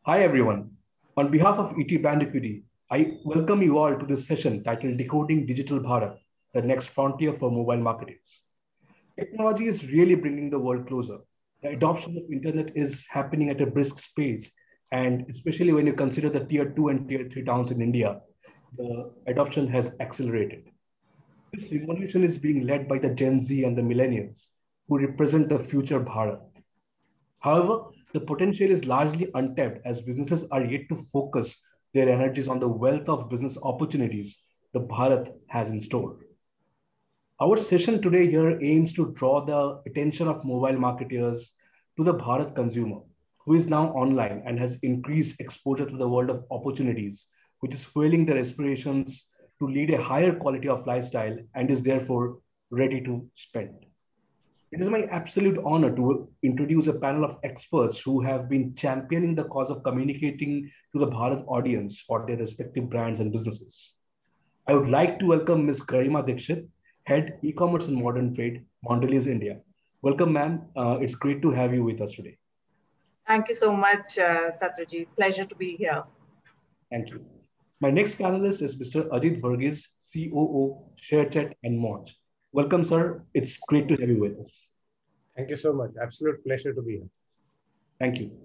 Hi everyone. On behalf of ET Brand Equity, I welcome you all to this session titled Decoding Digital Bharat, the next frontier for mobile marketers. Technology is really bringing the world closer. The adoption of internet is happening at a brisk pace, and especially when you consider the tier 2 and tier 3 towns in India, the adoption has accelerated. This revolution is being led by the Gen Z and the millennials, who represent the future Bharat. However, the potential is largely untapped as businesses are yet to focus their energies on the wealth of business opportunities the Bharat has in store. Our session today here aims to draw the attention of mobile marketers to the Bharat consumer, who is now online and has increased exposure to the world of opportunities, which is fueling their aspirations to lead a higher quality of lifestyle and is therefore ready to spend. It is my absolute honor to introduce a panel of experts who have been championing the cause of communicating to the Bharat audience for their respective brands and businesses. I would like to welcome Ms. Garima Dikshit, Head E-commerce and Modern Trade, Mondelez India. Welcome, ma'am. It's great to have you with us today. Thank you so much, Satyajit. Pleasure to be here. Thank you. My next panelist is Mr. Ajit Varghese, COO, ShareChat and Monj. Welcome, sir. It's great to have you with us. Thank you so much. Absolute pleasure to be here. Thank you.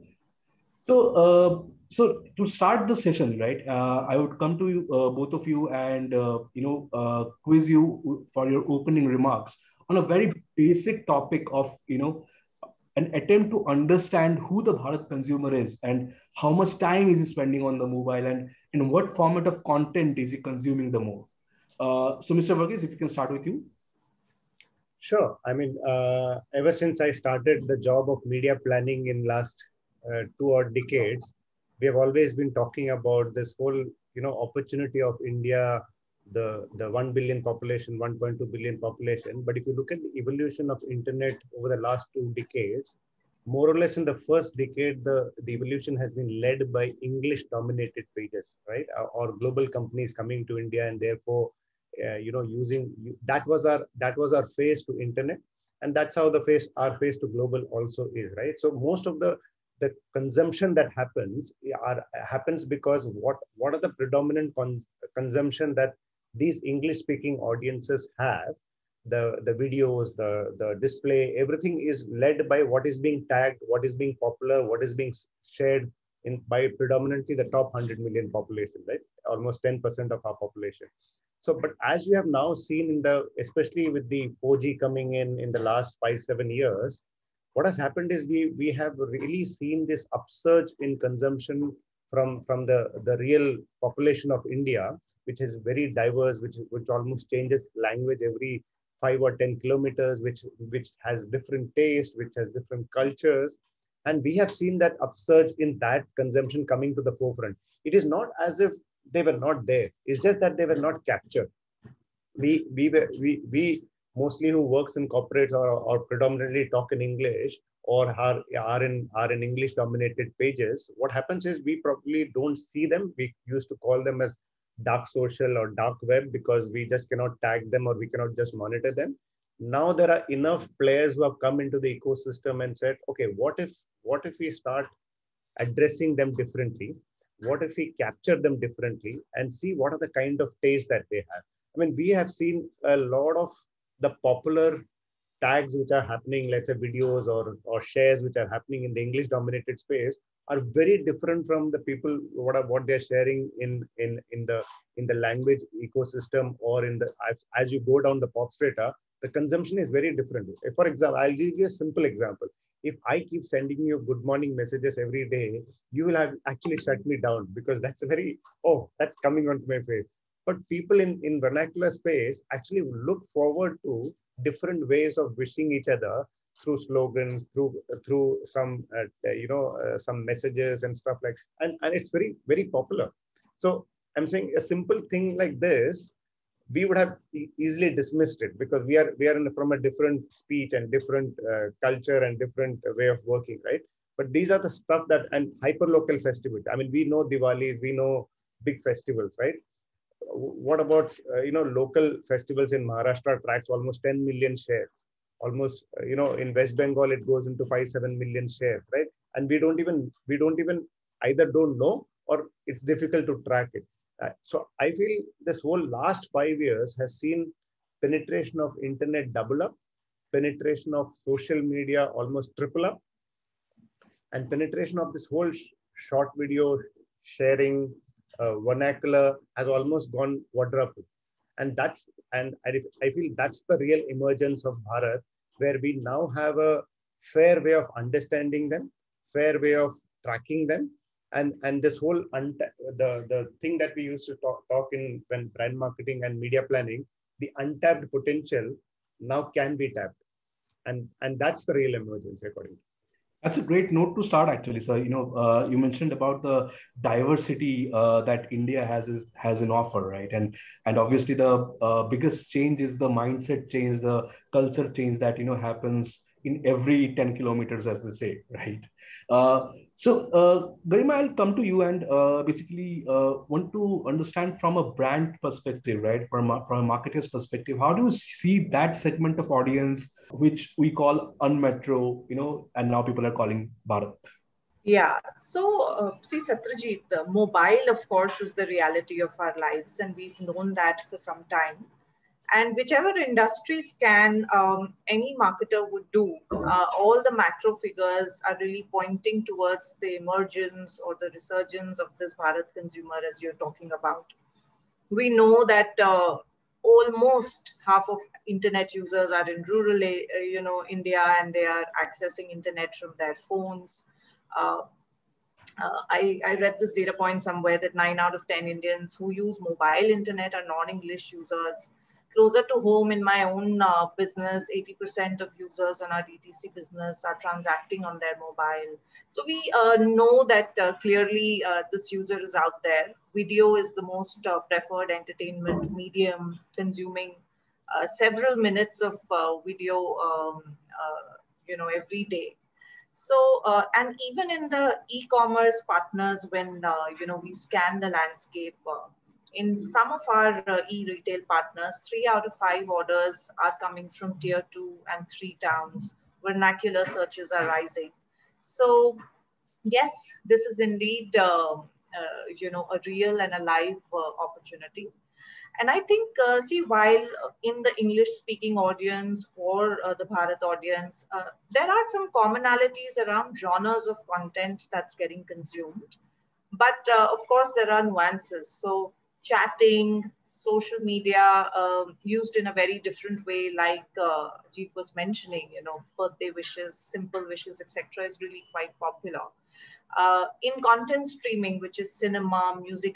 So to start the session, right, I would come to you, both of you, and quiz you for your opening remarks on a very basic topic of an attempt to understand who the Bharat consumer is and how much time is he spending on the mobile and in what format of content is he consuming the more. So, Mr. Varghese, if you can start with you. Sure. I mean, ever since I started the job of media planning in last 2 odd decades, we have always been talking about this whole, opportunity of India, the 1 billion population, 1.2 billion population. But if you look at the evolution of internet over the last 2 decades, more or less in the first decade, the evolution has been led by English dominated pages, right? Or global companies coming to India and therefore, using that was our face to internet, and that's how our face to global also is, right? So most of the consumption that happens because what are the predominant consumption that these English speaking audiences have? The videos, the display, everything is led by what is being tagged, what is being popular, what is being shared by predominantly the top 100 million population, right? Almost 10% of our population. So, but as we have now seen especially with the 4G coming in the last 5-7 years, what has happened is we have really seen this upsurge in consumption from the real population of India, which is very diverse, which almost changes language every 5 or 10 kilometers, which has different tastes, which has different cultures. And we have seen that upsurge in that consumption coming to the forefront. It is not as if they were not there. It's just that they were not captured. We mostly who works in corporates or predominantly talk in English or are in English dominated pages. What happens is we probably don't see them. We used to call them as dark social or dark web because we just cannot tag them or we cannot just monitor them. Now there are enough players who have come into the ecosystem and said, okay, what if we start addressing them differently? What if we capture them differently and see what are the kind of tastes that they have? I mean, we have seen a lot of the popular tags which are happening, let's say videos or shares which are happening in the English dominated space are very different from the people what they're sharing in the language ecosystem or as you go down the pop strata, the consumption is very different. For example, I'll give you a simple example. If I keep sending you good morning messages every day, you will have actually shut me down because that's that's coming onto my face. But people in vernacular space actually look forward to different ways of wishing each other through slogans, through some some messages and stuff like, and it's very, very popular. So I'm saying a simple thing like this, we would have easily dismissed it because we are from a different speech and different culture and different way of working, right? But these are the stuff that, and hyperlocal festivals. I mean, we know Diwalis, we know big festivals, right? What about local festivals in Maharashtra tracks almost 10 million shares. Almost in West Bengal it goes into 5-7 million shares, right? And we don't even either don't know or it's difficult to track it. So I feel this whole last 5 years has seen penetration of internet double up, penetration of social media almost triple up, and penetration of this whole short video sharing vernacular has almost gone quadruple. And I feel that's the real emergence of Bharat, where we now have a fair way of understanding them, fair way of tracking them, and this whole the thing that we used to talk in when brand marketing and media planning, the untapped potential now can be tapped, and that's the real emergence according to me. That's a great note to start, actually, sir. You mentioned about the diversity that India has in offer, right? And obviously the biggest change is the mindset change, the culture change that happens in every 10 kilometers, as they say, right? Garima, I'll come to you and basically want to understand from a brand perspective, right? From a marketer's perspective, how do you see that segment of audience, which we call unmetro, and now people are calling Bharat? Yeah. So, see, Satyajit, the mobile, of course, is the reality of our lives, and we've known that for some time. And whichever industry scan any marketer would do, all the macro figures are really pointing towards the emergence or the resurgence of this Bharat consumer, as you're talking about. We know that almost half of internet users are in rural, India, and they are accessing internet from their phones. Uh, I read this data point somewhere that 9 out of 10 Indians who use mobile internet are non-English users. Closer to home in my own business, 80% of users on our DTC business are transacting on their mobile. So we know that clearly this user is out there. Video is the most preferred entertainment medium, consuming several minutes of video, every day. So, and even in the e-commerce partners, when, we scan the landscape, in some of our e-retail partners, 3 out of 5 orders are coming from tier 2 and 3 towns. Vernacular searches are rising. So, yes, this is indeed, a real and a live opportunity. And I think, see, while in the English-speaking audience or the Bharat audience, there are some commonalities around genres of content that's getting consumed. But of course, there are nuances. So chatting, social media used in a very different way, like Jeet was mentioning, birthday wishes, simple wishes, etc., is really quite popular. In content streaming, which is cinema, music,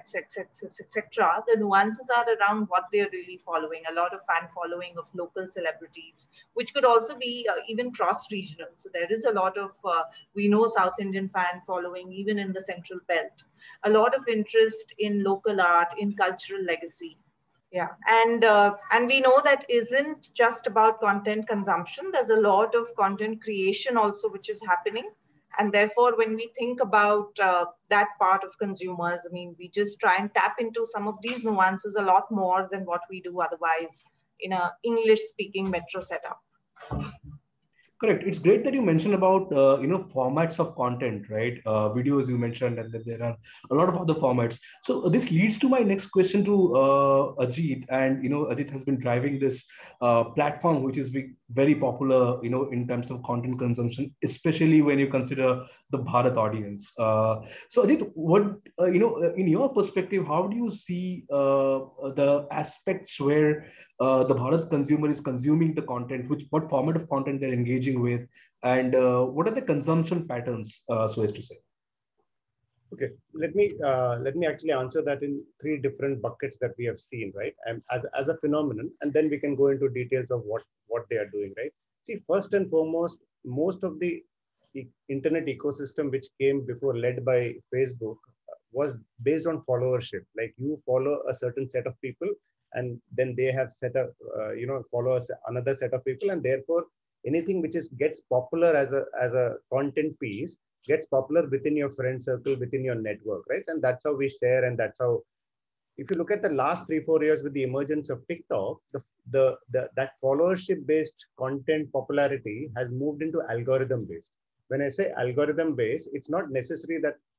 etc., the nuances are around what they're really following. A lot of fan following of local celebrities, which could also be even cross-regional. So there is a lot of, we know, South Indian fan following, even in the Central Belt. A lot of interest in local art, in cultural legacy. Yeah, and we know that isn't just about content consumption. There's a lot of content creation also, which is happening. And therefore, when we think about that part of consumers, I mean, we just try and tap into some of these nuances a lot more than what we do otherwise in a English-speaking metro setup. Correct. It's great that you mentioned about formats of content, right? Videos you mentioned, and then there are a lot of other formats. So this leads to my next question to Ajit, and Ajit has been driving this platform, which is very popular, in terms of content consumption, especially when you consider the Bharat audience. So Ajit, what in your perspective, how do you see the aspects where the Bharat consumer is consuming the content, what format of content they're engaging with, and what are the consumption patterns, so as to say? Okay, let me actually answer that in 3 different buckets that we have seen, right? And as a phenomenon, and then we can go into details of what they are doing, right? See, first and foremost, most of the internet ecosystem which came before, led by Facebook, was based on followership. Like, you follow a certain set of people, and then they have set up, follow another set of people, and therefore anything which gets popular as a content piece gets popular within your friend circle, within your network, right? And that's how we share, and that's how. If you look at the last 3-4 years with the emergence of TikTok, that followership-based content popularity has moved into algorithm-based. When I say algorithm-based, it's not necessary that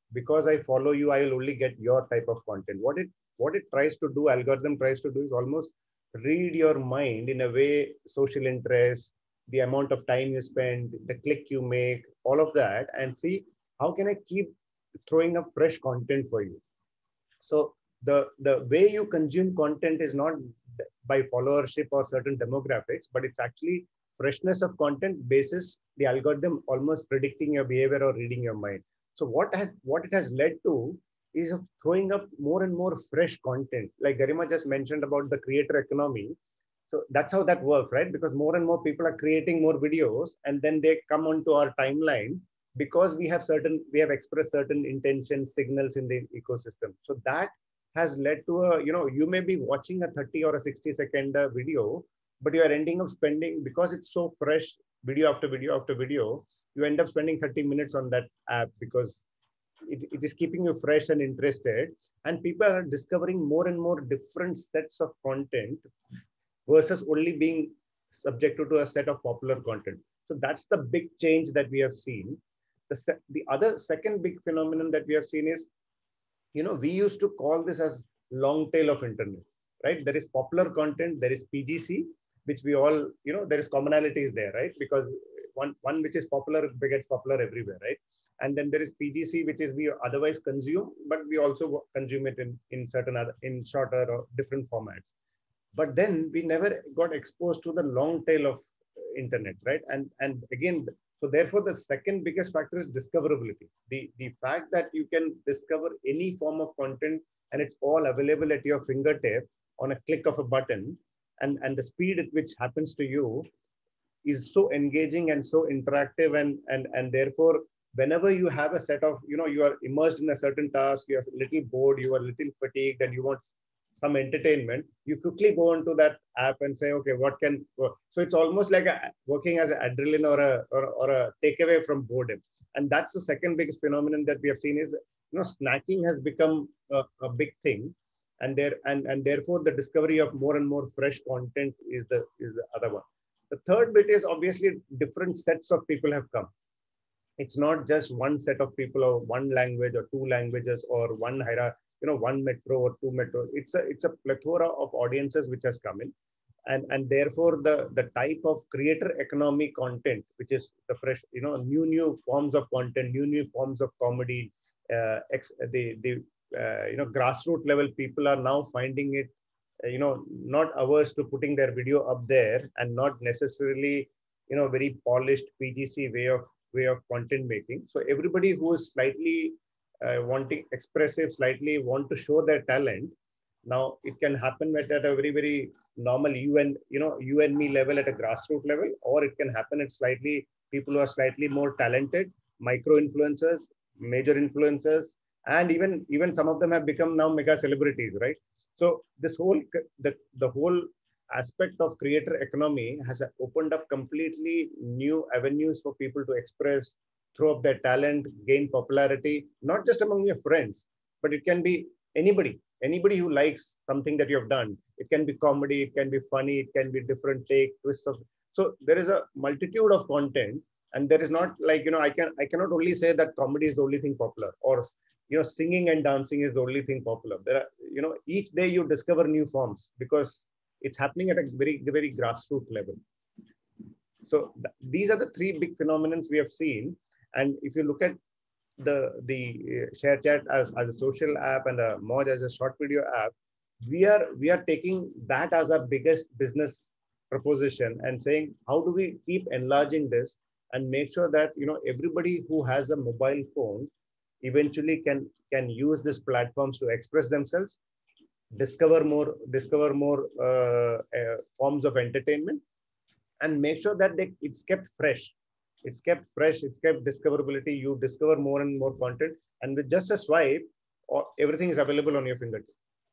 because I follow you, I will only get your type of content. What it tries to do, algorithm tries to do, is almost read your mind in a way, social interest, the amount of time you spend, the click you make, all of that, and see how can I keep throwing up fresh content for you. So the way you consume content is not by followership or certain demographics, but it's actually freshness of content basis the algorithm almost predicting your behavior or reading your mind. So what it has led to is of throwing up more and more fresh content. Like Garima just mentioned about the creator economy. So that's how that works, right? Because more and more people are creating more videos, and then they come onto our timeline because we have expressed certain intentions, signals in the ecosystem. So that has led to a, you may be watching a 30 or a 60-second video, but you are ending up spending, because it's so fresh, video after video after video, you end up spending 30 minutes on that app because it is keeping you fresh and interested. And people are discovering more and more different sets of content versus only being subjected to a set of popular content. So that's the big change that we have seen. The other second big phenomenon that we have seen is, we used to call this as long tail of internet, right? There is popular content, there is PGC, which we all, there is commonalities there, right? Because one which is popular gets popular everywhere, right? And then there is PGC, which is we otherwise consume, but we also consume it in certain other, in shorter or different formats. But then we never got exposed to the long tail of internet, right? And again, so therefore the second biggest factor is discoverability. The fact that you can discover any form of content and it's all available at your fingertip on a click of a button, and the speed at which happens to you is so engaging and so interactive, and therefore whenever you have a set of, you are immersed in a certain task, you are a little bored, you are a little fatigued, and you want some entertainment, you quickly go into that app and say, okay, what can work? So it's almost like working as an adrenaline or a takeaway from boredom. And that's the second biggest phenomenon that we have seen is, snacking has become a big thing. And therefore the discovery of more and more fresh content is the other one. The third bit is obviously different sets of people have come. It's not just one set of people or one language or two languages or one hierarchy, one metro or two metro. It's a plethora of audiences which has come in. And therefore the type of creator economy content, which is the fresh, new forms of content, new forms of comedy, grassroots level people are now finding it, not averse to putting their video up there, and not necessarily, very polished PGC way of content making. So everybody who is slightly wanting expressive, slightly want to show their talent. Now it can happen at a very, very normal you and me level at a grassroots level, or it can happen at slightly people who are slightly more talented, micro influencers, major influencers, and even some of them have become now mega celebrities, right? So this whole the whole aspect of creator economy has opened up completely new avenues for people to express, throw up their talent, gain popularity, not just among your friends, but it can be anybody who likes something that you have done. It can be comedy, it can be funny, it can be different take, twists of. So there is a multitude of content, and there is not like, I cannot only say that comedy is the only thing popular, or singing and dancing is the only thing popular. There are, each day you discover new forms because it's happening at a very, very grassroots level. So these are the three big phenomena we have seen. And if you look at the ShareChat as a social app and a Moj as a short video app, we are taking that as our biggest business proposition and saying, how do we keep enlarging this and make sure that everybody who has a mobile phone eventually can use these platforms to express themselves, discover more forms of entertainment, and make sure that it's kept fresh. It's kept discoverability. You discover more and more content, and with just a swipe, everything is available on your fingertip.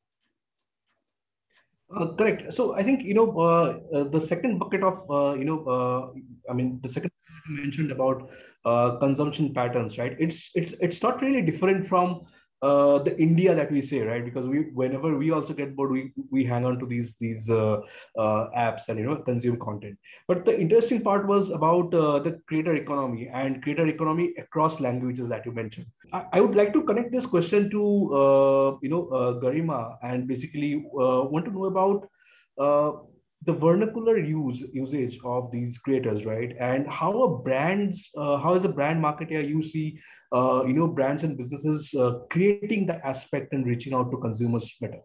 Correct. So I think the second bucket of the second you mentioned about consumption patterns, right? It's not really different from the India that we say, right? Because whenever we also get bored, we hang on to these apps and consume content. But the interesting part was about the creator economy and creator economy across languages that you mentioned. I would like to connect this question to Garima, and basically want to know about the vernacular usage of these creators, right? And how how as a brand marketer you see brands and businesses creating that aspect and reaching out to consumers better.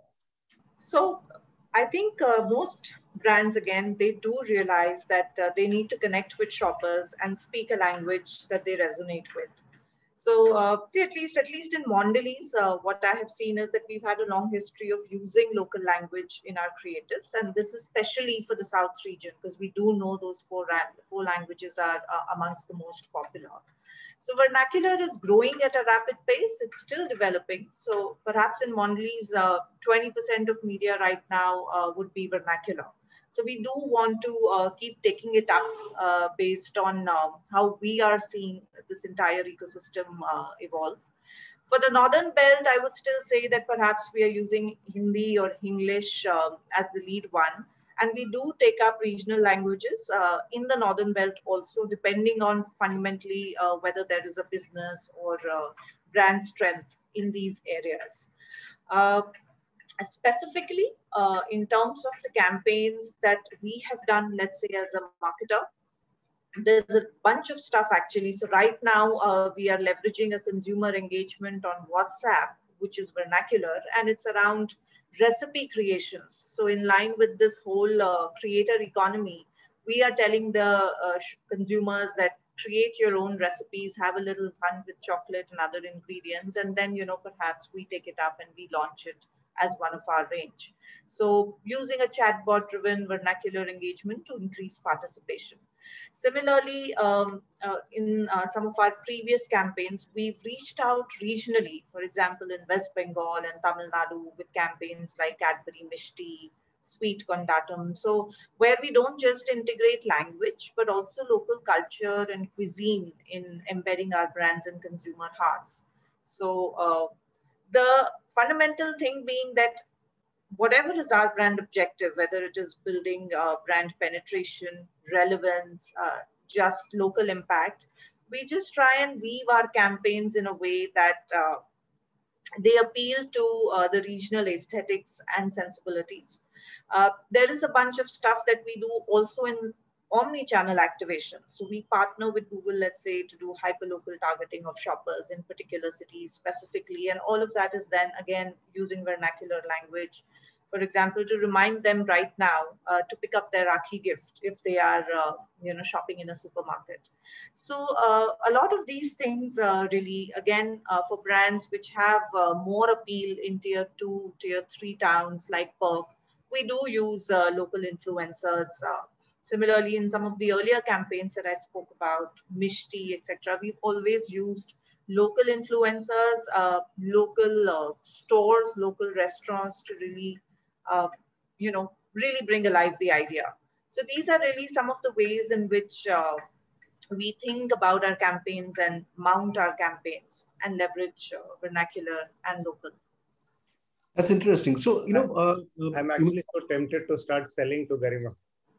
So I think most brands, again, they do realize that they need to connect with shoppers and speak a language that they resonate with. So, see, at least in Mondelez, what I have seen is that we've had a long history of using local language in our creatives, and this is especially for the South region because we do know those four languages are amongst the most popular. So, vernacular is growing at a rapid pace. It's still developing. So, perhaps in Mondelez, 20% of media right now would be vernacular. So we do want to keep taking it up based on how we are seeing this entire ecosystem evolve. For the Northern Belt, I would still say that perhaps we are using Hindi or English as the lead one. And we do take up regional languages in the Northern Belt also, depending on fundamentally whether there is a business or brand strength in these areas. Uh, Specifically, in terms of the campaigns that we have done, let's say as a marketer, there's a bunch of stuff actually. So right now we are leveraging a consumer engagement on WhatsApp, which is vernacular, and it's around recipe creations. So in line with this whole creator economy, we are telling the consumers that create your own recipes, have a little fun with chocolate and other ingredients, and then perhaps we take it up and we launch it as one of our range. So using a chatbot driven vernacular engagement to increase participation. Similarly, in some of our previous campaigns, we've reached out regionally, for example, in West Bengal and Tamil Nadu with campaigns like Cadbury Mishti, Sweet Kondatam. So where we don't just integrate language, but also local culture and cuisine in embedding our brands in consumer hearts. So the fundamental thing being that whatever is our brand objective, whether it is building brand penetration, relevance, just local impact, we just try and weave our campaigns in a way that they appeal to the regional aesthetics and sensibilities. There is a bunch of stuff that we do also in omni-channel activation. So we partner with Google, let's say, to do hyperlocal targeting of shoppers in particular cities specifically. And all of that is then, again, using vernacular language. For example, to remind them right now to pick up their Rakhi gift if they are, shopping in a supermarket. So a lot of these things really, again, for brands which have more appeal in tier 2, tier 3 towns like Perth, we do use local influencers. Similarly, in some of the earlier campaigns that I spoke about, Mishti, etc., we've always used local influencers, local stores, local restaurants to really, really bring alive the idea. So these are really some of the ways in which we think about our campaigns and mount our campaigns and leverage vernacular and local. That's interesting. So, I'm actually so tempted to start selling to Garima.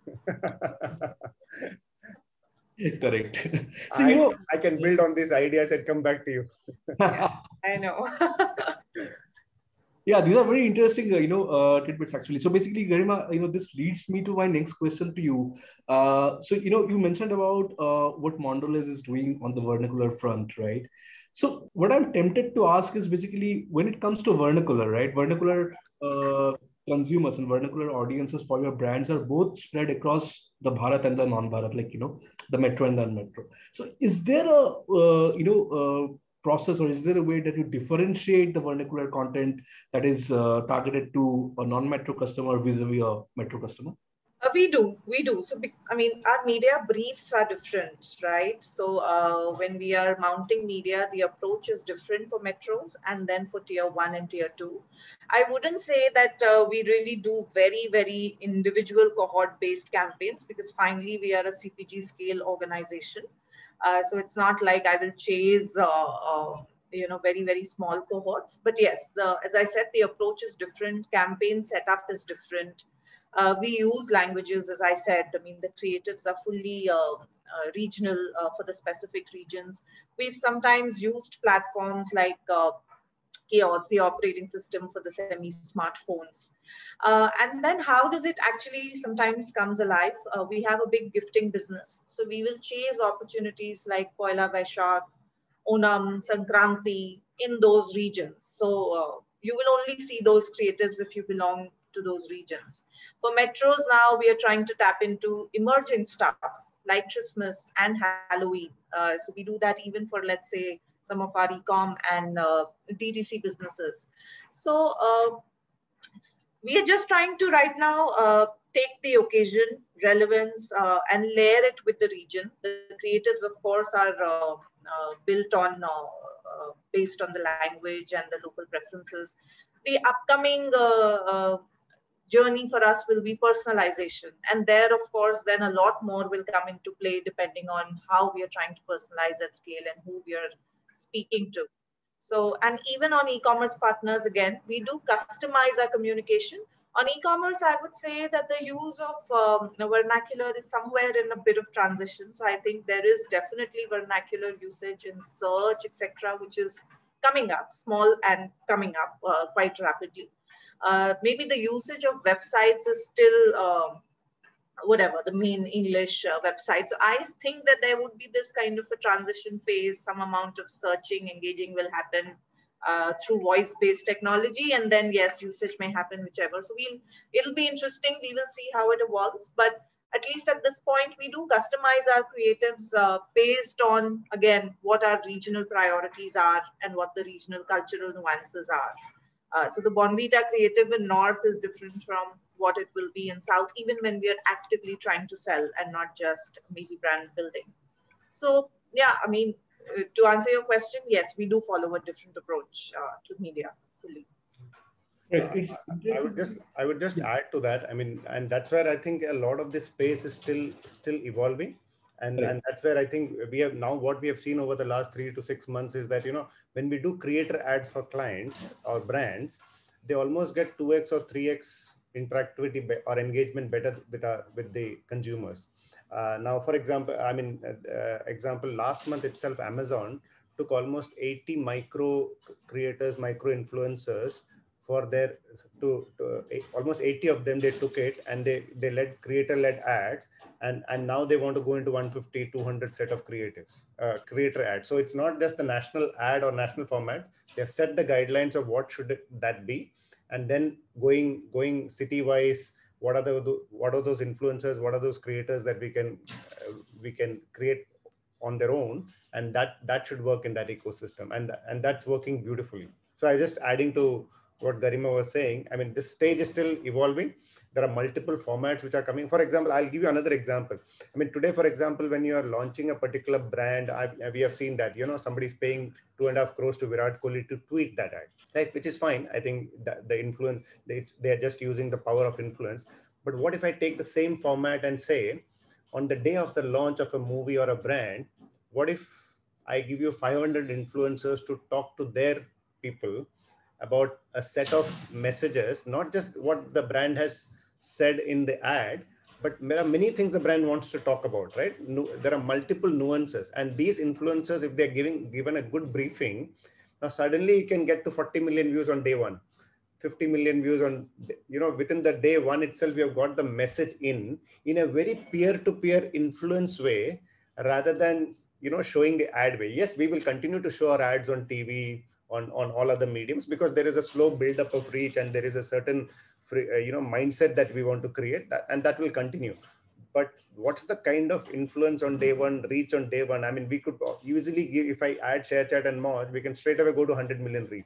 Correct. So, I can build on these ideas and come back to you. Yeah, I know. Yeah, these are very interesting, tidbits actually. So basically, Garima, this leads me to my next question to you. So, you mentioned about what Mondelez is doing on the vernacular front, right? So what I'm tempted to ask is basically when it comes to vernacular, right? Vernacular consumers and vernacular audiences for your brands are both spread across the Bharat and the non-Bharat, like, the metro and the non-metro. So is there a, process, or is there a way that you differentiate the vernacular content that is targeted to a non-metro customer vis-a-vis a metro customer? We do. So, I mean, our media briefs are different, right? So when we are mounting media, the approach is different for metros and then for tier 1 and tier 2. I wouldn't say that we really do very, very individual cohort-based campaigns because finally we are a CPG scale organization. So it's not like I will chase, very, very small cohorts. But yes, as I said, the approach is different. Campaign setup is different. We use languages, as I said. I mean, the creatives are fully regional for the specific regions. We've sometimes used platforms like Chaos, the operating system for the semi-smartphones. And then how does it actually sometimes comes alive? We have a big gifting business. So we will chase opportunities like Poila Vaishak, Onam, Sankranti in those regions. So you will only see those creatives if you belong to those regions. For metros now, we are trying to tap into emerging stuff like Christmas and Halloween. So we do that even for, let's say, some of our e-com and DTC businesses. So we are just trying to right now take the occasion, relevance, and layer it with the region. The creatives, of course, are built on, based on the language and the local preferences. The upcoming journey for us will be personalization. And there, of course, then a lot more will come into play depending on how we are trying to personalize at scale and who we are speaking to. So, and even on e-commerce partners, again, we do customize our communication. On e-commerce, I would say that the use of vernacular is somewhere in a bit of transition. So I think there is definitely vernacular usage in search, etc., which is coming up, small and coming up quite rapidly. Maybe the usage of websites is still whatever the main English websites. I think that there would be this kind of a transition phase. Some amount of searching, engaging will happen through voice-based technology, and then yes, usage may happen whichever. So it'll be interesting. We will see how it evolves. But at least at this point, we do customize our creatives based on, again, what our regional priorities are and what the regional cultural nuances are. So the Bonvita creative in North is different from what it will be in South, even when we are actively trying to sell and not just maybe brand building. So yeah, I mean, to answer your question, yes, we do follow a different approach to media fully. I would just add to that. I mean, and that's where I think a lot of this space is still evolving. And that's where I think we have now, what we have seen over the last 3 to 6 months is that, when we do creator ads for clients or brands, they almost get 2x or 3x interactivity or engagement better with the consumers. Now, for example, last month itself, Amazon took almost 80 micro creators, micro influencers for their almost 80 of them. They took it and they led creator-led ads, and now they want to go into 150, 200 set of creator ads. So it's not just the national ad or national format. They've set the guidelines of what should that be, and then going city-wise. What are those influencers? What are those creators that we can create on their own, and that should work in that ecosystem, and that's working beautifully. So I just adding to what Garima was saying. I mean, this stage is still evolving. There are multiple formats which are coming. For example, I'll give you another example. I mean, today, for example, when you are launching a particular brand, we have seen that, somebody's paying 2.5 crores to Virat Kohli to tweet that ad, right? Which is fine. I think that the influence, they're just using the power of influence. But what if I take the same format and say, on the day of the launch of a movie or a brand, what if I give you 500 influencers to talk to their people about a set of messages, not just what the brand has said in the ad, but there are many things the brand wants to talk about, right? There are multiple nuances, and these influencers, if they're given a good briefing, now suddenly you can get to 40 million views on day one, 50 million views on, within the day one itself. We have got the message in a very peer-to-peer influence way, rather than showing the ad way. Yes, we will continue to show our ads on TV, on all other mediums, because there is a slow buildup of reach, and there is a certain mindset that we want to create, and that will continue. But what's the kind of influence on day one, reach on day one? I mean, we could usually give, if I add ShareChat and Moj, we can straight away go to 100 million reach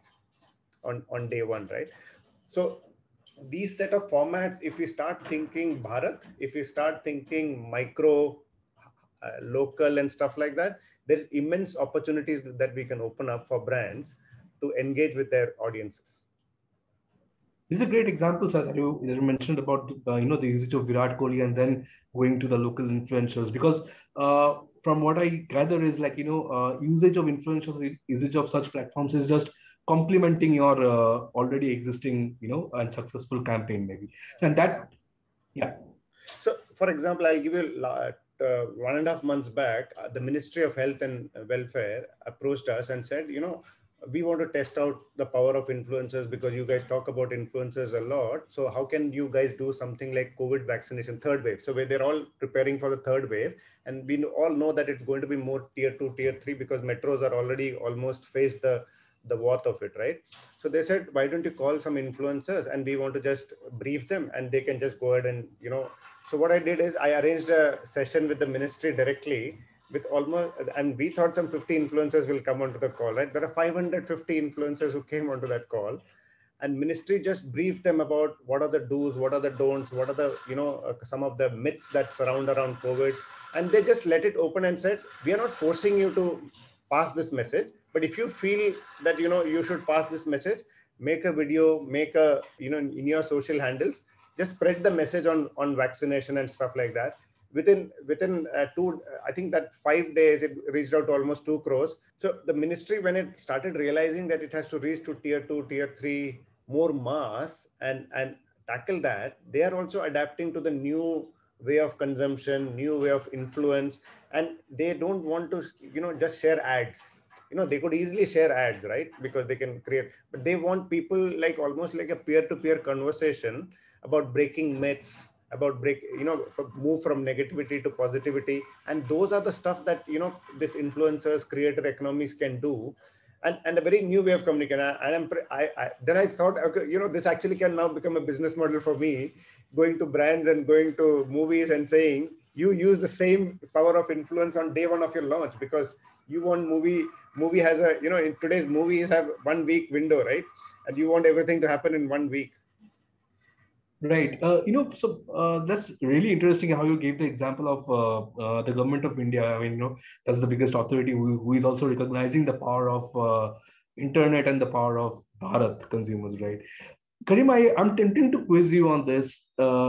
on day one, right? So these set of formats, if we start thinking Bharat, if we start thinking micro, local and stuff like that, there's immense opportunities that we can open up for brands to engage with their audiences. This is a great example, sir, that you mentioned about the usage of Virat Kohli and then going to the local influencers. Because from what I gather is like usage of influencers, usage of such platforms is just complementing your already existing and successful campaign maybe. And that, yeah. So, for example, I'll give you 1.5 months back, the Ministry of Health and Welfare approached us and said, we want to test out the power of influencers because you guys talk about influencers a lot. So how can you guys do something like COVID vaccination, third wave? So where they're all preparing for the third wave. And we all know that it's going to be more tier 2, tier 3 because metros are already almost faced the worth of it, right? So they said, why don't you call some influencers and we want to just brief them and they can just go ahead and, so what I did is I arranged a session with the ministry directly with almost, and we thought some 50 influencers will come onto the call, right? There are 550 influencers who came onto that call, and ministry just briefed them about what are the do's, what are the don'ts, what are the, some of the myths that surround around COVID. And they just let it open and said, we are not forcing you to pass this message, but if you feel that, you should pass this message, make a video, make a, in your social handles, just spread the message on vaccination and stuff like that. Within I think that 5 days, it reached out to almost 2 crores. So the ministry, when it started realizing that it has to reach to tier 2, tier 3, more mass and tackle that, they are also adapting to the new way of consumption, new way of influence, and they don't want to, just share ads. They could easily share ads, right? Because they can create, but they want people like almost like a peer-to-peer conversation about breaking myths, about move from negativity to positivity. And those are the stuff that, this influencers, creator economies can do. And a very new way of communicating. And then I thought, okay, this actually can now become a business model for me, going to brands and going to movies and saying, you use the same power of influence on day one of your launch, because you want movie has a, in today's movies have 1 week window, right? And you want everything to happen in 1 week. Right. So that's really interesting how you gave the example of the government of India. I mean, that's the biggest authority who is also recognizing the power of internet and the power of Bharat consumers, right? Karim, I'm tempting to quiz you on this.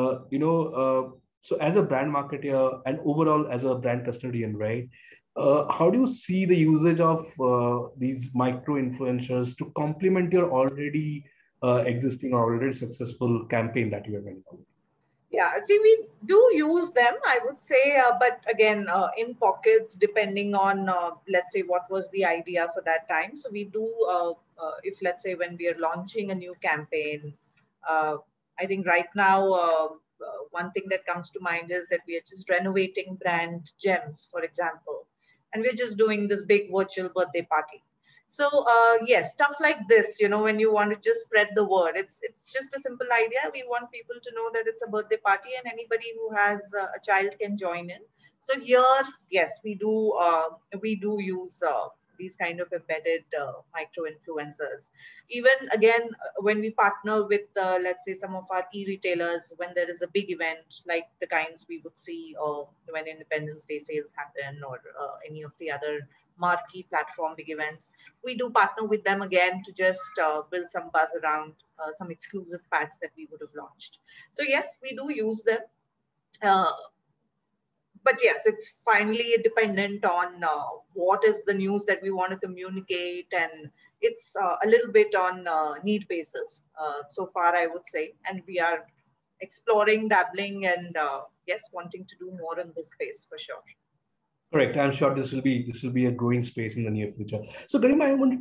So as a brand marketer and overall as a brand custodian, right? How do you see the usage of these micro influencers to complement your already existing or already successful campaign that you have running? Yeah, see, we do use them, I would say, but again, in pockets, depending on, let's say, what was the idea for that time. So we do, if let's say when we are launching a new campaign, I think right now, one thing that comes to mind is that we are just renovating brand Gems, for example, and we're just doing this big virtual birthday party. So yes, stuff like this, when you want to just spread the word, it's just a simple idea. We want people to know that it's a birthday party and anybody who has a child can join in. So here, yes, we do use these kind of embedded micro influencers. Even again, when we partner with, let's say, some of our e-retailers, when there is a big event like the kinds we would see when Independence Day sales happen, or any of the other marquee platform big events, we do partner with them again to just build some buzz around some exclusive packs that we would have launched. So yes, we do use them. But yes, it's finally dependent on what is the news that we want to communicate, and it's a little bit on need basis so far, I would say. And we are exploring, dabbling, and yes, wanting to do more in this space for sure. Correct. I'm sure this will be a growing space in the near future. So, Garima, I wanted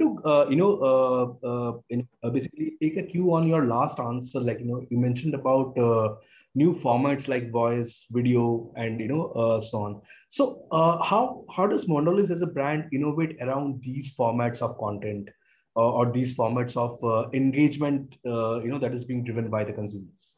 to basically take a cue on your last answer. Like you mentioned about new formats like voice, video, and so on. So, how does Mondelez as a brand innovate around these formats of content or these formats of engagement? That is being driven by the consumers.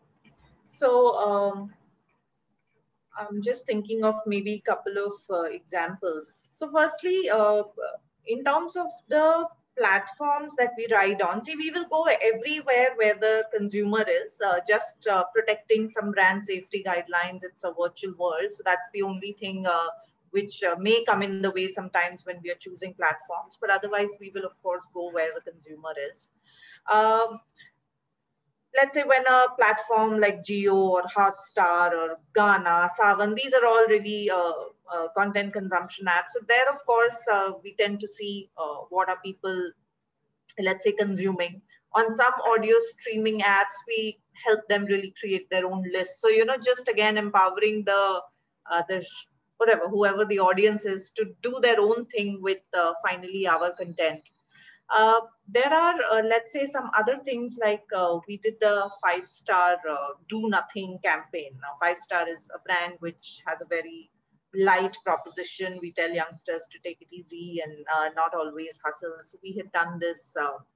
So. I'm just thinking of maybe a couple of examples. So firstly, in terms of the platforms that we ride on, see, we will go everywhere where the consumer is, just protecting some brand safety guidelines. It's a virtual world. So that's the only thing which may come in the way sometimes when we are choosing platforms. But otherwise, we will, of course, go where the consumer is. let's say when a platform like Jio or Hotstar or Gaana, Savan, these are all really content consumption apps. So there, of course, we tend to see what are people, let's say, consuming. On some audio streaming apps, we help them really create their own list. So, just again, empowering the whatever, whoever the audience is to do their own thing with finally our content. There are, let's say, some other things like we did the 5-star Do Nothing campaign. Now, 5-star is a brand which has a very light proposition. We tell youngsters to take it easy and not always hustle. So we had done this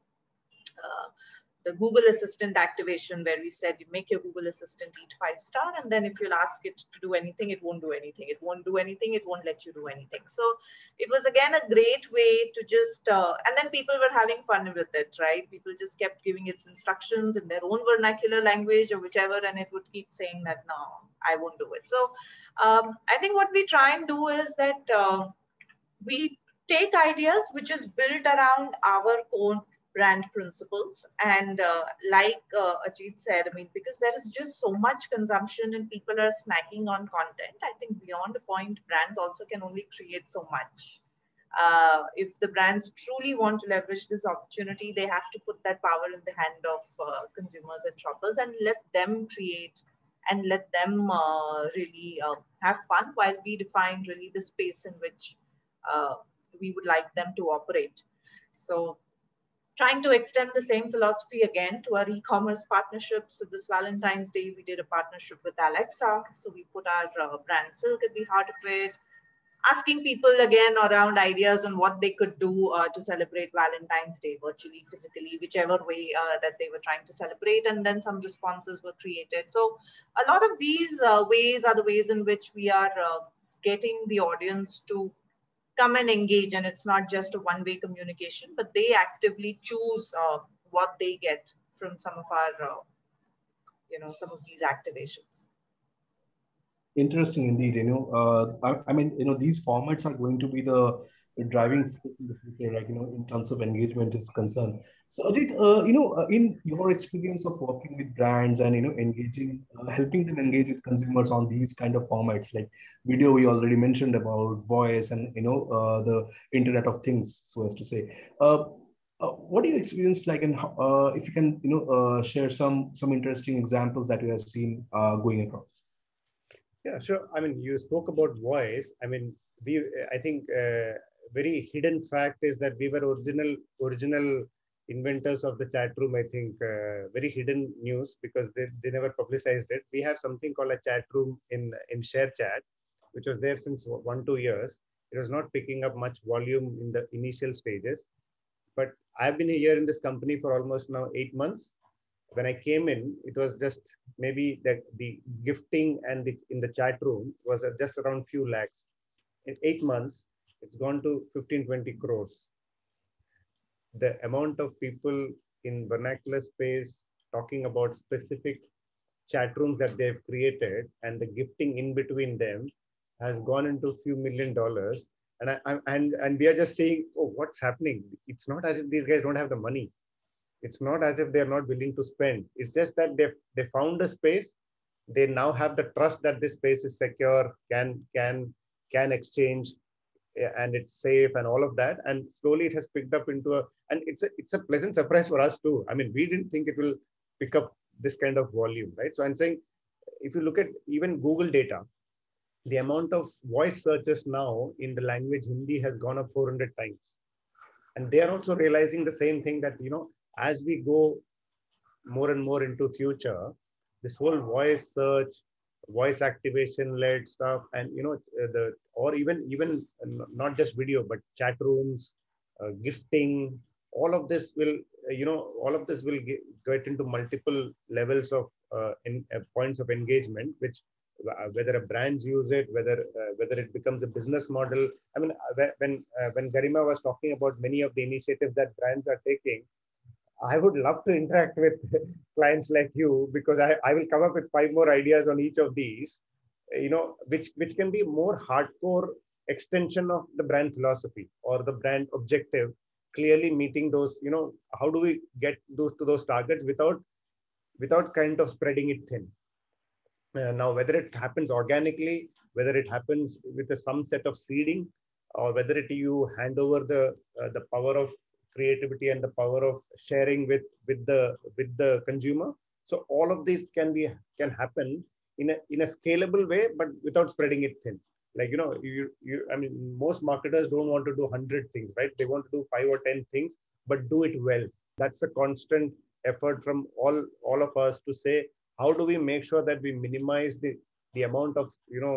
the Google Assistant activation where we said you make your Google Assistant eat 5-star, and then if you'll ask it to do anything, it won't do anything. It won't do anything. It won't let you do anything. So it was again a great way to just, and then people were having fun with it, right? People just kept giving its instructions in their own vernacular language or whichever, and it would keep saying that, no, I won't do it. So I think what we try and do is that we take ideas which is built around our own brand principles. And like Ajit said, I mean, because there is just so much consumption and people are snacking on content, I think beyond a point, brands also can only create so much. If the brands truly want to leverage this opportunity, they have to put that power in the hand of consumers and shoppers and let them create and let them really have fun while we define really the space in which we would like them to operate. So trying to extend the same philosophy again to our e-commerce partnerships. So this Valentine's Day, we did a partnership with Alexa. So we put our brand Silk at the heart of it, asking people again around ideas on what they could do to celebrate Valentine's Day virtually, physically, whichever way that they were trying to celebrate. And then some responses were created. So a lot of these ways are the ways in which we are getting the audience to come and engage, and it's not just a one-way communication, but they actively choose what they get from some of our, some of these activations. Interesting indeed. I mean, these formats are going to be the driving force in the future, like, in terms of engagement is concerned. So, Ajit, in your experience of working with brands and, engaging, helping them engage with consumers on these kind of formats, like video, we already mentioned about voice and, the Internet of Things, so as to say. What do you experience like, and if you can, share some interesting examples that you have seen going across? Yeah, sure. I mean, you spoke about voice. I mean, I think very hidden fact is that we were original inventors of the chat room. I think very hidden news because they never publicized it. We have something called a chat room in ShareChat, which was there since 1-2 years. It was not picking up much volume in the initial stages, but I've been here in this company for almost now 8 months. When I came in, it was just maybe the gifting and in the chat room was just around few lakhs. In 8 months, it's gone to 15-20 crores. The amount of people in vernacular space talking about specific chat rooms that they've created and the gifting in between them has gone into a few $1 million. And we are just saying, oh, what's happening? It's not as if these guys don't have the money. It's not as if they're not willing to spend. It's just that they found a space. They now have the trust that this space is secure, can exchange, and it's safe and all of that. And slowly it has picked up into and it's a pleasant surprise for us too. I mean, we didn't think it will pick up this kind of volume, right? So I'm saying, if you look at even Google data, the amount of voice searches now in the language Hindi has gone up 400 times. And they are also realizing the same thing that, as we go more and more into future, this whole voice search, voice activation led stuff, and or even not just video, but chat rooms, gifting, all of this will get into multiple levels of points of engagement, which whether a brands use it, whether it becomes a business model. I mean, when Garima was talking about many of the initiatives that brands are taking, I would love to interact with clients like you, because I will come up with 5 more ideas on each of these, which can be more hardcore extension of the brand philosophy or the brand objective, clearly meeting those, how do we get those to those targets without without kind of spreading it thin. Now, whether it happens organically, whether it happens with some set of seeding, or whether you hand over the power of creativity and the power of sharing with the consumer. So all of these can happen in a scalable way, but without spreading it thin. Like, I mean, most marketers don't want to do 100 things, right? They want to do 5 or 10 things, but do it well. That's a constant effort from all of us to say, how do we make sure that we minimize the amount of,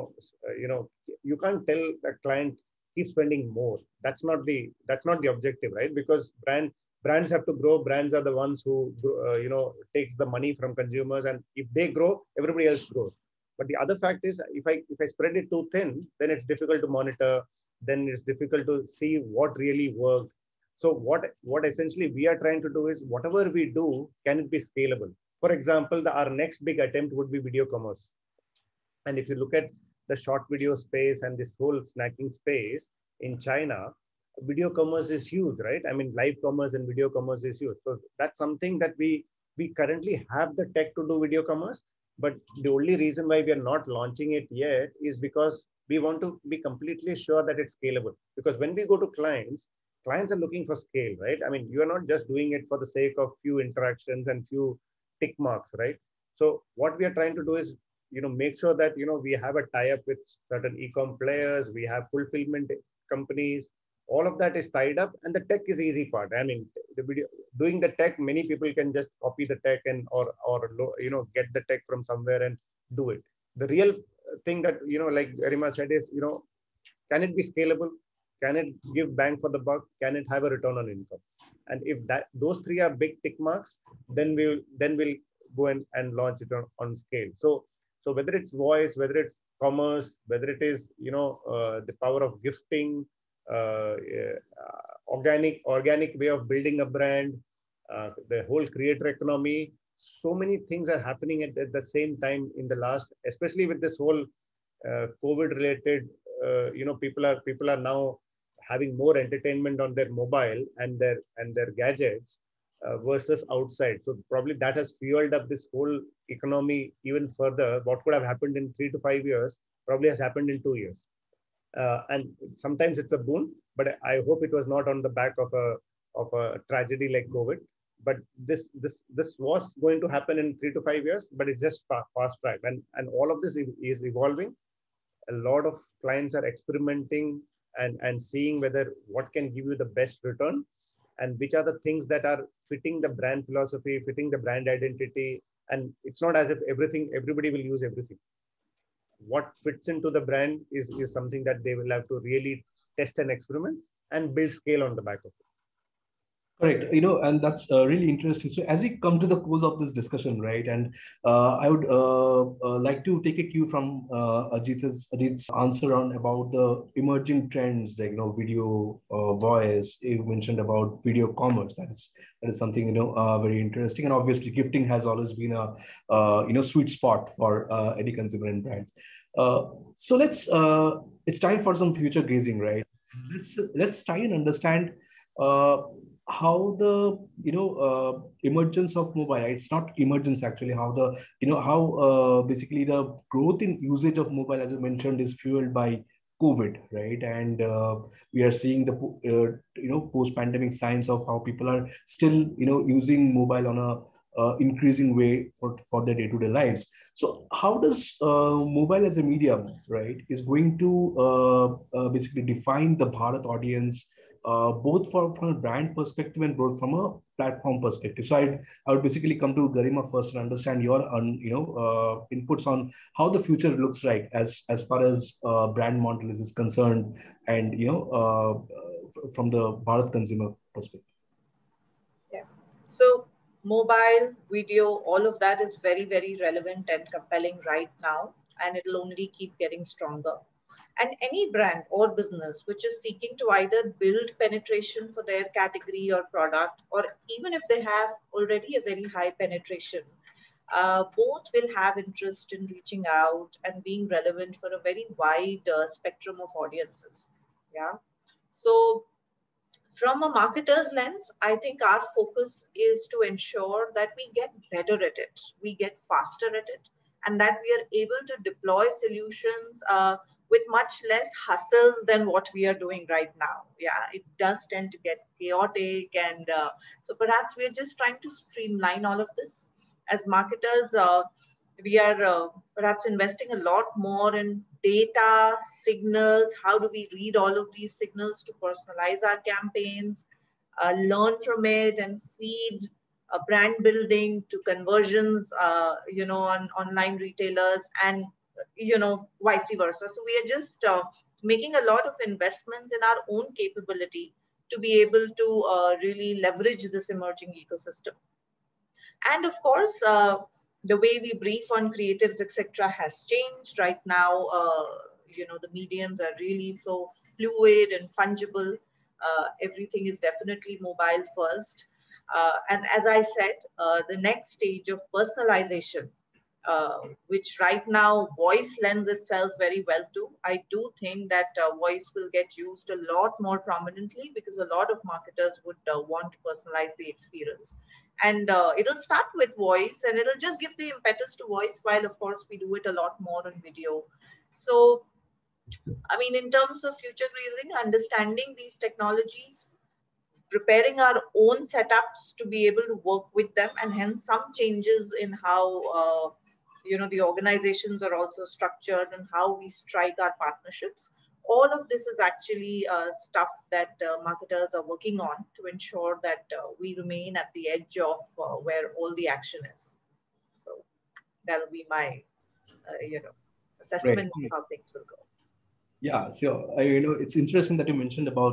you can't tell a client keep spending more. That's not the objective, right? Because brands have to grow. Brands are the ones who takes the money from consumers, and if they grow, everybody else grows. But the other fact is, if I spread it too thin, then it's difficult to monitor. Then it's difficult to see what really worked. So what essentially we are trying to do is, whatever we do, can it be scalable? For example, our next big attempt would be video commerce. And if you look at the short video space and this whole snacking space in China, video commerce is huge, right? I mean, live commerce and video commerce is huge. So that's something that we currently have the tech to do video commerce. But the only reason why we are not launching it yet is because we want to be completely sure that it's scalable. Because when we go to clients are looking for scale, right? I mean, you are not just doing it for the sake of few interactions and few tick marks, right? So what we are trying to do is, make sure that, we have a tie-up with certain e-com players, we have fulfillment companies, all of that is tied up, and the tech is the easy part. I mean, doing the tech, many people can just copy the tech and or get the tech from somewhere and do it. The real thing that, like Garima said is, can it be scalable? Can it give bang for the buck? Can it have a return on income? And if those three are big tick marks, then we'll go and launch it on scale. So whether it's voice, whether it's commerce, whether it is the power of gifting, organic way of building a brand, the whole creator economy, so many things are happening at the same time in the last, especially with this whole COVID related, people are now having more entertainment on their mobile and their gadgets versus outside. So probably that has fueled up this whole economy even further. What could have happened in 3 to 5 years probably has happened in 2 years. And sometimes it's a boon, but I hope it was not on the back of a tragedy like COVID. But this was going to happen in 3 to 5 years, but it's just fast track, and all of this is evolving. A lot of clients are experimenting and seeing what can give you the best return, and which are the things that are fitting the brand philosophy, fitting the brand identity. And it's not as if everybody will use everything. What fits into the brand is something that they will have to really test and experiment and build scale on the back of it. Correct. And that's really interesting. So as we come to the close of this discussion, right, and I would like to take a cue from Ajit's answer on about the emerging trends, like, video, voice. You mentioned about video commerce. That is something, very interesting. And obviously, gifting has always been a sweet spot for any consumer and brands. So it's time for some future gazing, right? Let's try and understand how the emergence of mobile, it's not emergence actually, how basically the growth in usage of mobile, as you mentioned, is fueled by COVID, right? And we are seeing the post-pandemic signs of how people are still using mobile on a increasing way for their day-to-day lives. So how does mobile as a medium, right, is going to basically define the Bharat audience, both from a brand perspective and both from a platform perspective? So I would basically come to Garima first and understand your inputs on how the future looks like as far as brand model is concerned, and from the Bharat consumer perspective. Yeah. So mobile, video, all of that is very, very relevant and compelling right now, and it'll only keep getting stronger. And any brand or business which is seeking to either build penetration for their category or product, or even if they have already a very high penetration, both will have interest in reaching out and being relevant for a very wide spectrum of audiences. Yeah. So From a marketer's lens, I think our focus is to ensure that we get better at it, we get faster at it, and that we are able to deploy solutions with much less hustle than what we are doing right now. Yeah, it does tend to get chaotic, and so perhaps we are just trying to streamline all of this. As marketers, we are perhaps investing a lot more in data, signals. How do we read all of these signals to personalize our campaigns, learn from it, and feed brand building to conversions, on online retailers, and vice versa. So we are just making a lot of investments in our own capability to be able to really leverage this emerging ecosystem. And of course, the way we brief on creatives, etc., has changed. Right now, the mediums are really so fluid and fungible. Everything is definitely mobile first. And as I said, the next stage of personalization, which right now voice lends itself very well to. I do think that voice will get used a lot more prominently because a lot of marketers would want to personalize the experience. And it'll start with voice, and it'll just give the impetus to voice, while of course we do it a lot more on video. So, I mean, in terms of future grazing, understanding these technologies, preparing our own setups to be able to work with them, and hence some changes in how the organizations are also structured and how we strike our partnerships. All of this is actually stuff that marketers are working on to ensure that we remain at the edge of where all the action is. So that'll be my assessment Right. of how things will go. Yeah, so it's interesting that you mentioned about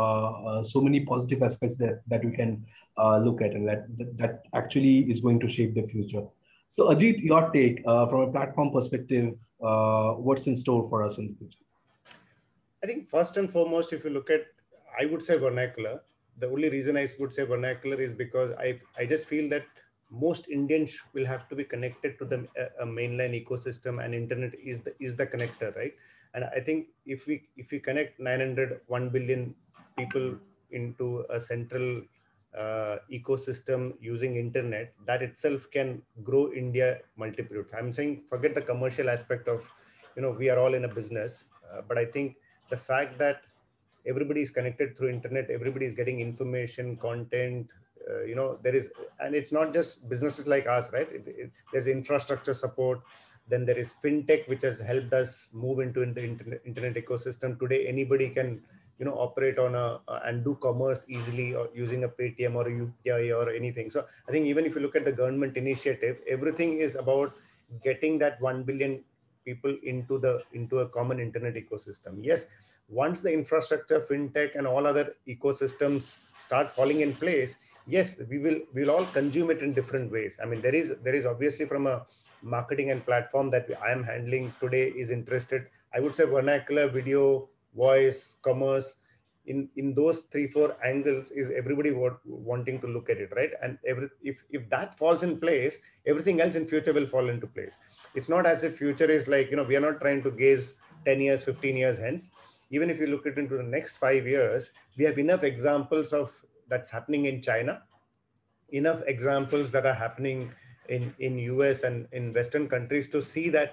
so many positive aspects that we can look at, and that actually is going to shape the future. So Ajit, your take from a platform perspective, what's in store for us in the future? I think first and foremost, if you look at, I would say vernacular. The only reason I would say vernacular is because I just feel that most Indians will have to be connected to the mainline ecosystem, and internet is the connector, right? And I think if we connect 1 billion people into a central ecosystem using internet, that itself can grow India multiples. I'm saying forget the commercial aspect of, we are all in a business, but I think the fact that everybody is connected through internet, everybody is getting information, content, there is, and it's not just businesses like us, right? There's infrastructure support. Then there is fintech, which has helped us move into the internet ecosystem. Today, anybody can, operate on and do commerce easily, or using a Paytm or a UPI or anything. So I think even if you look at the government initiative, everything is about getting that 1 billion people into a common internet ecosystem. Yes, once the infrastructure, fintech, and all other ecosystems start falling in place, yes, we'll all consume it in different ways. I mean, there is obviously, from a marketing and platform that I am handling today, is interested, I would say vernacular, video, voice, commerce. In those 3-4 angles is everybody wanting to look at it, right? And if that falls in place, everything else in future will fall into place. It's not as if future is like, we are not trying to gaze 10 years, 15 years hence. Even if you look into the next 5 years, we have enough examples of that's happening in China, enough examples that are happening in US and in Western countries to see that,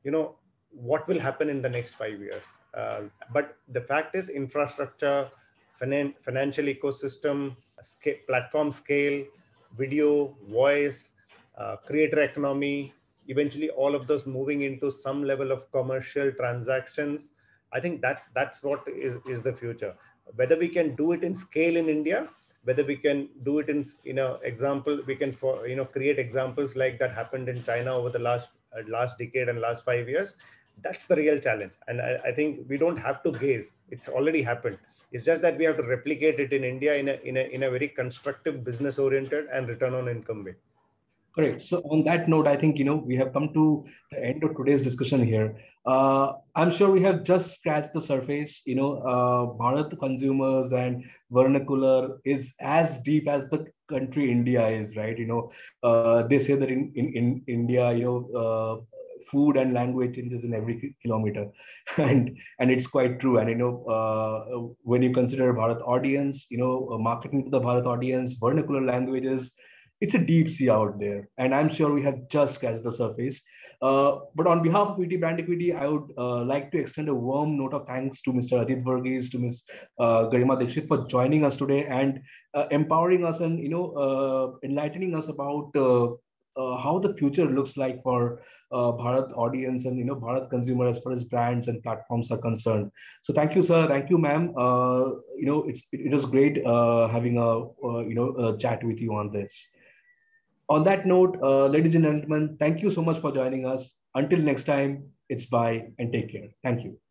what will happen in the next 5 years. But the fact is, infrastructure, financial ecosystem, platform scale, video, voice, creator economy, eventually all of those moving into some level of commercial transactions. I think that's what is the future. Whether we can do it in scale in India, whether we can do it in example, we can create examples like that happened in China over the last decade and last 5 years. That's the real challenge. And I think we don't have to gaze. It's already happened. It's just that we have to replicate it in India in a very constructive, business oriented and return on income way. Correct. So on that note, I think, we have come to the end of today's discussion here. I'm sure we have just scratched the surface. Bharat consumers and vernacular is as deep as the country India is, right? They say that in India, food and language changes in every kilometer, and it's quite true. And when you consider Bharat audience, marketing to the Bharat audience, vernacular languages, it's a deep sea out there, and I'm sure we have just scratched the surface. But on behalf of ET Brand Equity, I would like to extend a warm note of thanks to Mr. Adit Varghese, to Ms. Garima Dixit for joining us today and empowering us and enlightening us about how the future looks like for Bharat audience and Bharat consumer as far as brands and platforms are concerned. So thank you, sir. Thank you, ma'am. It was great having a chat with you on this. On that note, ladies and gentlemen, thank you so much for joining us. Until next time, it's bye and take care. Thank you.